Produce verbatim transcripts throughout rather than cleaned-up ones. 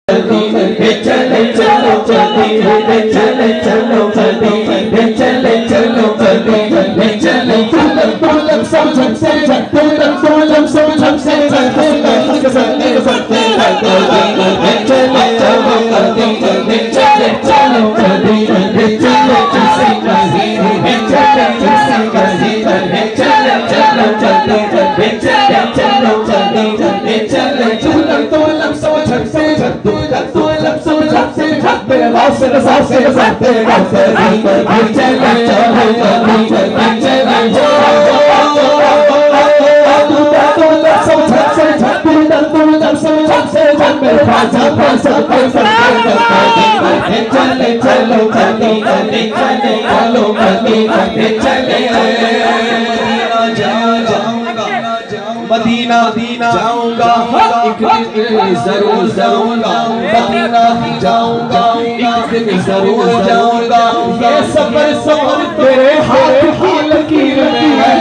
चले चलो चले चले चलो चले चले चलो चले चले चलो तुलम सब झक से झक तुलम तुलम सब झक से झक तुलम सकते सकते चले चलो चले चले चलो चले चले किसी कहीं चले किसी कहीं चले चलो चले चले चलो चले चले तुलम तुलम सब झक से झक तुलम तुलम सब झक से झक तेरे लाश से साथ से साथ तेरे गाँव से चले चलो चले चले सब झक से झक तुलम तुलम सब झक से झक मेरे पास पास पास चले चलो चले चले चले चलो चले चले मदीना मदीना जाऊंगा एक दिन जरूर जाऊंगा मदीना जाऊंगा एक दिन जरूर जाऊंगा ये सफर सफर तेरे हाथ की लकीर में है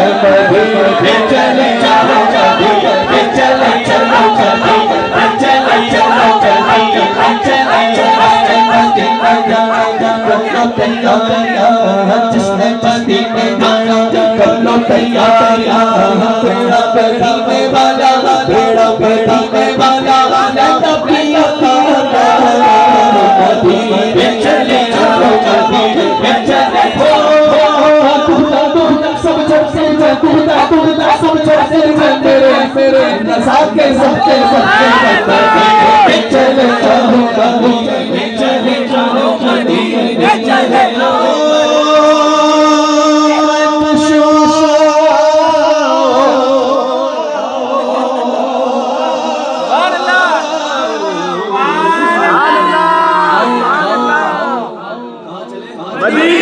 चले चलो चले चले चलो चले चले चलो चले चले मदीना जाऊंगा तैयार जिसने मदीने जाना कर लो तैयार बेड़ा बेड़ीने वाला बेड़ा बेड़ीने वाला नबी मदीने चले चलो मदीने चले हो दूधा दूधा सब चलते दूधा दूधा सब चलते मेरे मेरे नज़ार के सबके सबके चले चलो मदीने चले चलो मदीने चले मदीना